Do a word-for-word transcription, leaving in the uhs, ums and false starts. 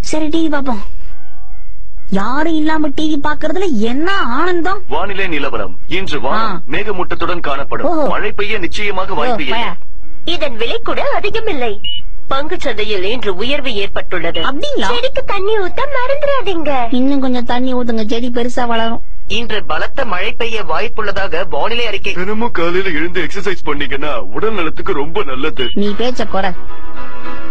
சரி டிவி பாப்போம். யாரும் இல்லாம டிவி பாக்குறதுல என்ன ஆனந்தம். வானிலை நிலவரம். இன்று வானம் மேகமூட்டத்துடன் காணப்படும். மழை பெய்ய நிச்சயமாக வாய்ப்பு இல்லை. இதன் விலை கூட அதிகமில்லை. பங்கு சந்தையில் இன்று உயர்வு ஏற்பட்டுள்ளது. அப்படிங்களா? செடிக்கு தண்ணி ஊத்த மறந்துடாதீங்க. இன்னும் கொஞ்சம் தண்ணி ஊத்துங்க, செடி பெருசா வளரும். இன்று பலத்த மழை பெய்ய வாய்ப்புள்ளதாக வானிலை அறிக்கை. தினமும் காலையில எழுந்து எக்ஸசைஸ் பண்ணீங்கன்னா உடல் நலத்துக்கு ரொம்ப நல்லது. நீ பேச்ச குறை.